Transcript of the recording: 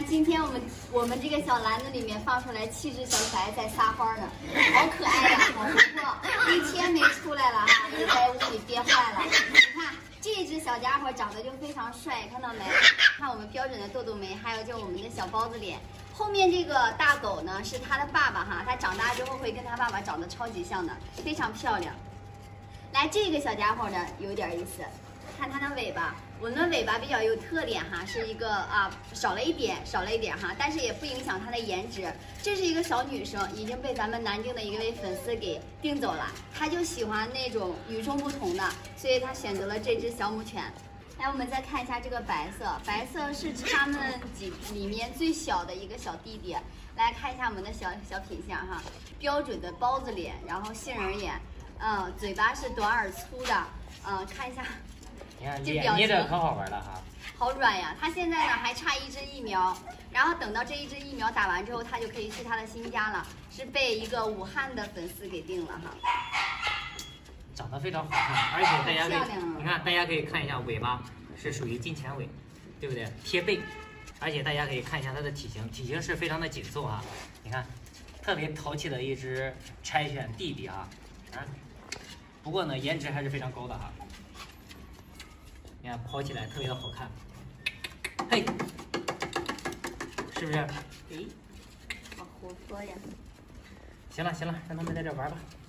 今天我们这个小篮子里面放出来7只小可爱在撒欢呢，好可爱呀，好活泼，一天没出来了哈，也在屋里憋坏了。你看这只小家伙长得就非常帅，看到没？看我们标准的豆豆眉，还有就我们的小包子脸。后面这个大狗呢是它的爸爸哈，它长大之后会跟它爸爸长得超级像的，非常漂亮。来，这个小家伙呢有点意思，看它的尾巴。我们的尾巴比较有特点哈，是一个少了一点哈，但是也不影响它的颜值。这是一个小女生，已经被咱们南京的一位粉丝给订走了，她就喜欢那种与众不同的，所以她选择了这只小母犬。来，我们再看一下这个白色，白色是他们里面最小的一个小弟弟。来看一下我们的小品相哈，标准的包子脸，然后杏仁眼，嘴巴是短而粗的，看一下。 你看捏着可好玩了哈， 好软呀！它现在呢还差1支疫苗，然后等到这1支疫苗打完之后，它就可以去它的新家了，是被一个武汉的粉丝给定了哈。 长得非常好看，而且大家可以，你看大家可以看一下尾巴是属于金钱尾，对不对？贴背，而且大家可以看一下它的体型是非常的紧凑啊，你看，特别淘气的一只柴犬弟弟啊，不过呢颜值还是非常高的哈。你看跑起来特别的好看，嘿，是不是？ 好活泼呀！ 行了，让他们在这玩吧。